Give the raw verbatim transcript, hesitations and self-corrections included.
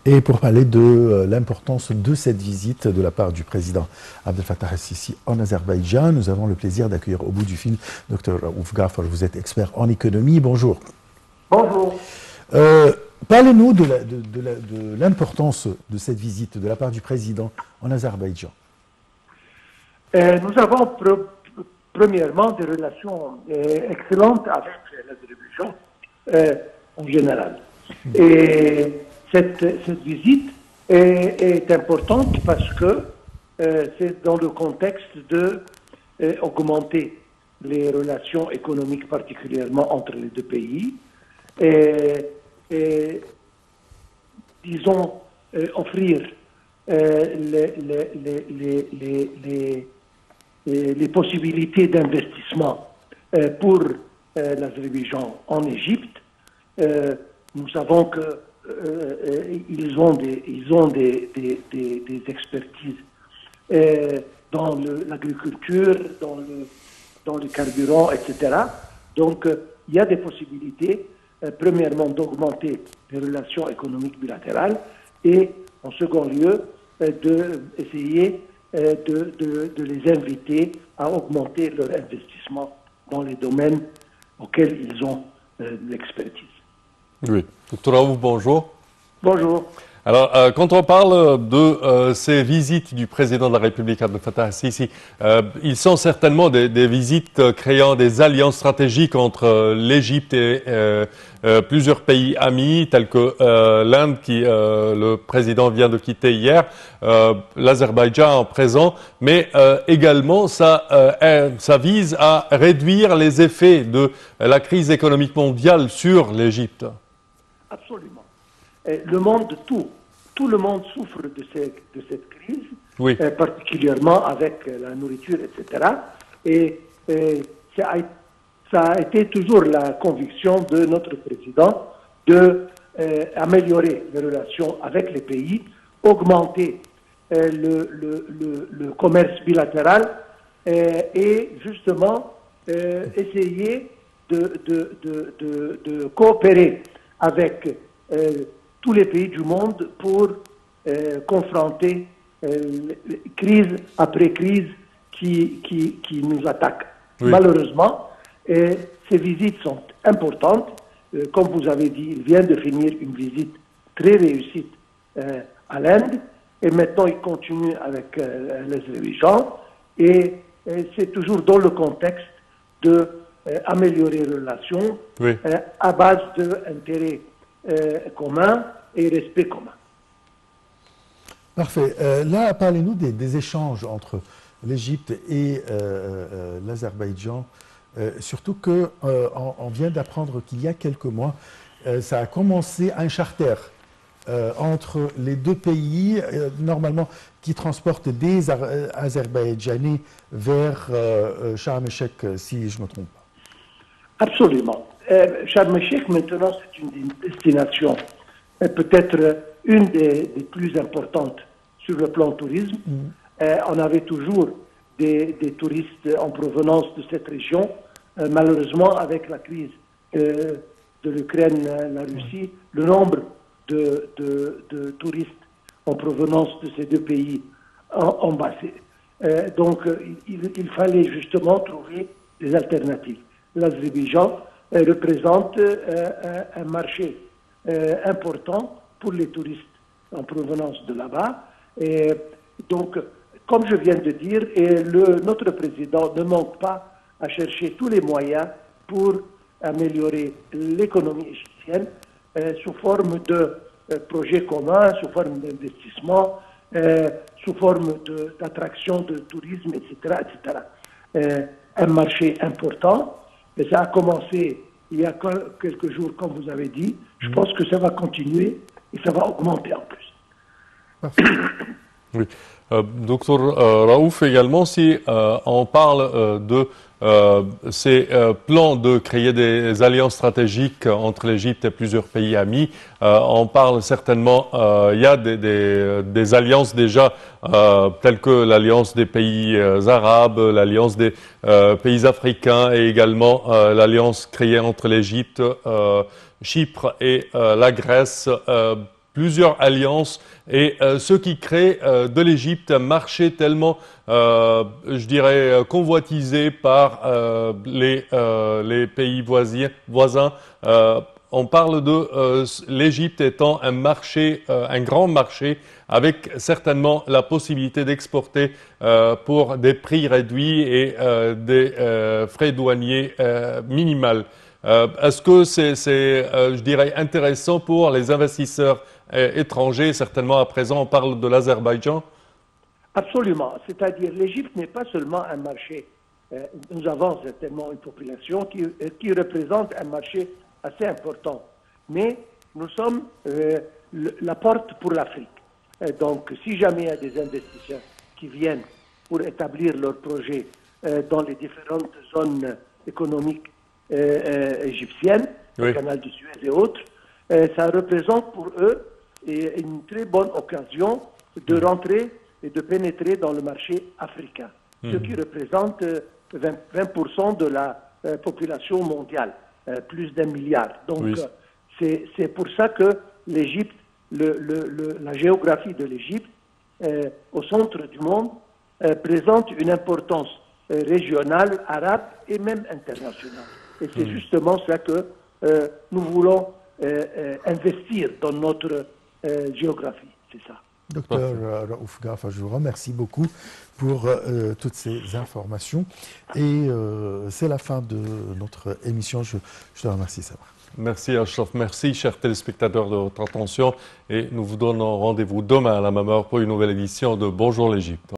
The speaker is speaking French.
Et pour parler de euh, l'importance de cette visite de la part du président Abdel Fattah el-Sisi en Azerbaïdjan, nous avons le plaisir d'accueillir au bout du fil docteur Raouf Ghafar. Vous êtes expert en économie. Bonjour. Bonjour. Euh, Parlez-nous de l'importance de, de, de, de cette visite de la part du président en Azerbaïdjan. Euh, nous avons pre premièrement des relations euh, excellentes avec l'Azerbaïdjan euh, en général. Et cette, cette visite est, est importante parce que euh, c'est dans le contexte de euh, augmenter les relations économiques, particulièrement entre les deux pays, et, et disons, euh, offrir euh, les, les, les, les, les, les, les, les possibilités d'investissement euh, pour euh, l'Azerbaïdjan en Égypte. Euh, nous savons que Euh, ils ont des, ils ont des, des, des, des expertises euh, dans l'agriculture, dans le, dans le carburant, et cetera. Donc, euh, il y a des possibilités, euh, premièrement, d'augmenter les relations économiques bilatérales et, en second lieu, euh, d'essayer euh, de, de, de les inviter à augmenter leur investissement dans les domaines auxquels ils ont euh, l'expertise. Oui. Docteur Raouf, bonjour. Bonjour. Alors, euh, quand on parle de euh, ces visites du président de la République, Abdel Fattah el-Sisi, euh, ils sont certainement des, des visites euh, créant des alliances stratégiques entre euh, l'Égypte et euh, euh, plusieurs pays amis, tels que euh, l'Inde, qui euh, le président vient de quitter hier, euh, l'Azerbaïdjan en présent, mais euh, également ça, euh, ça vise à réduire les effets de la crise économique mondiale sur l'Égypte. Absolument. Le monde, tout, tout le monde souffre de, ces, de cette crise, oui. euh, particulièrement avec la nourriture, et cetera. Et, et ça, a, ça a été toujours la conviction de notre président de euh, améliorer les relations avec les pays, augmenter euh, le, le, le, le commerce bilatéral euh, et justement euh, essayer de, de, de, de, de coopérer avec euh, tous les pays du monde pour euh, confronter euh, crise après crise qui, qui, qui nous attaque. Oui. Malheureusement, euh, ces visites sont importantes. Euh, comme vous avez dit, il vient de finir une visite très réussie euh, à l'Inde et maintenant il continue avec euh, l'Azerbaïdjan et, et c'est toujours dans le contexte de euh, améliorer les relations oui. euh, à base d'intérêts Euh, commun et respect commun. Parfait. Euh, là, parlez-nous des, des échanges entre l'Égypte et euh, euh, l'Azerbaïdjan, euh, surtout qu'on euh, on vient d'apprendre qu'il y a quelques mois, euh, ça a commencé un charter euh, entre les deux pays, euh, normalement, qui transportent des euh, Azerbaïdjanais vers euh, Sharm el-Sheikh, si je ne me trompe pas. Absolument. Euh, Sharm el-Sheikh, maintenant, c'est une destination euh, peut-être une des, des plus importantes sur le plan tourisme. Mm. Euh, on avait toujours des, des touristes en provenance de cette région. Euh, malheureusement, avec la crise euh, de l'Ukraine, la Russie, mm. le nombre de, de, de touristes en provenance de ces deux pays a, a baissé. Euh, donc, il, il fallait justement trouver des alternatives. L'Azerbaïdjan euh, représente euh, un marché euh, important pour les touristes en provenance de là-bas. Et donc, comme je viens de dire, et le, notre président ne manque pas à chercher tous les moyens pour améliorer l'économie égyptienne euh, sous forme de euh, projets communs, sous forme d'investissement, euh, sous forme d'attraction de, de tourisme, et cetera, et cetera. Euh, un marché important. Et ça a commencé il y a quelques jours, comme vous avez dit. Je pense que ça va continuer et ça va augmenter en plus. Parfait. Oui. Euh, docteur euh, Raouf, également, si euh, on parle euh, de euh, ces euh, plans de créer des alliances stratégiques entre l'Égypte et plusieurs pays amis, euh, on parle certainement, euh, il y a des, des, des alliances déjà euh, telles que l'alliance des pays euh, arabes, l'alliance des euh, pays africains et également euh, l'alliance créée entre l'Égypte, euh, Chypre et euh, la Grèce. Euh, plusieurs alliances et euh, ce qui crée euh, de l'Égypte un marché tellement, euh, je dirais, convoitisé par euh, les, euh, les pays voisins. voisins. Euh, on parle de euh, l'Égypte étant un marché, euh, un grand marché, avec certainement la possibilité d'exporter euh, pour des prix réduits et euh, des euh, frais douaniers euh, minimaux. Euh, Est-ce que c'est, euh, je dirais, intéressant pour les investisseurs euh, étrangers? Certainement, à présent, on parle de l'Azerbaïdjan. Absolument. C'est-à-dire, l'Égypte n'est pas seulement un marché. Euh, nous avons certainement une population qui, euh, qui représente un marché assez important. Mais nous sommes euh, le, la porte pour l'Afrique. Euh, donc, si jamais il y a des investisseurs qui viennent pour établir leurs projets euh, dans les différentes zones économiques Euh, euh, égyptienne, oui. Le canal du Suez et autres, euh, ça représente pour eux et une très bonne occasion de rentrer et de pénétrer dans le marché africain, mmh. ce qui représente euh, vingt pour cent de la euh, population mondiale, euh, plus d'un milliard. Donc oui. euh, c'est pour ça que l'Égypte, le, le, le, la géographie de l'Égypte, euh, au centre du monde, euh, présente une importance euh, régionale, arabe et même internationale. Et c'est mmh. justement ça que euh, nous voulons euh, euh, investir dans notre euh, géographie. C'est ça. Docteur Raouf Ghafa, je vous remercie beaucoup pour euh, toutes ces informations. Et euh, c'est la fin de notre émission. Je, je te remercie, Sabra. Merci, Achraf. Merci, chers téléspectateurs, de votre attention. Et nous vous donnons rendez-vous demain à la même heure pour une nouvelle édition de Bonjour l'Égypte.